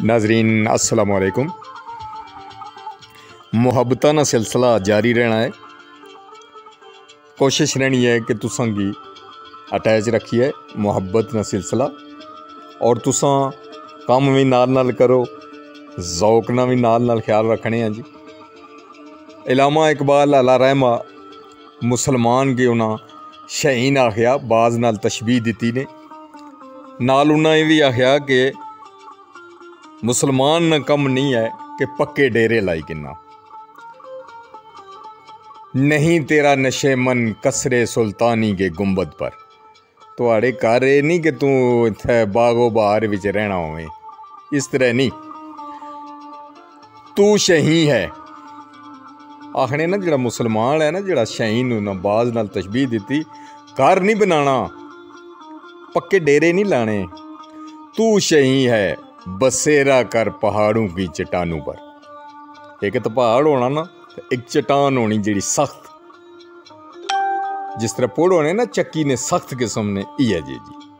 नाजरीन अस्सलाम वालेकुम। मुहब्बतां दा सिलसिला जारी रहना है। कोशिश रहनी है कि तुसां गी अटैच रखिए मुहब्बत दा सिलसिला, और तुसां कम भी नाल करो, ज़ौक ना भी नाल ख्याल रखने हैं जी। इलामा इकबाल अल्लाह रहमा मुसलमान गी उन्हां शहीन आखिया, बाज नाल तशबीह दिती ने। नाल उन्हें भी आखिया कि मुसलमान न कम नहीं है कि पक्के डेरे लाई किन्ना, नहीं तेरा नशे मन कसरे सुल्तानी के गुंबद पर। तुहाड़े घर ये नहीं कि तू इत्थे बागो बहार विच रहना होवे, इस तरह नहीं। तू शही है आखने ना, जिहड़ा मुसलमान है ना, जिहड़ा शहीन उन्हें बाज नाल तशबीह दिती। घर नहीं बनाना, पक्के डेरे नहीं लाने। तू शही है बसेरा कर पहाड़ों की चट्टानों पर। एक तो पहाड़ होना ना, एक चट्टान होनी जिहड़ी सख्त, जिस तरह पुड़ होने ना चक्की ने सख्त किस्म ने, इयै जी।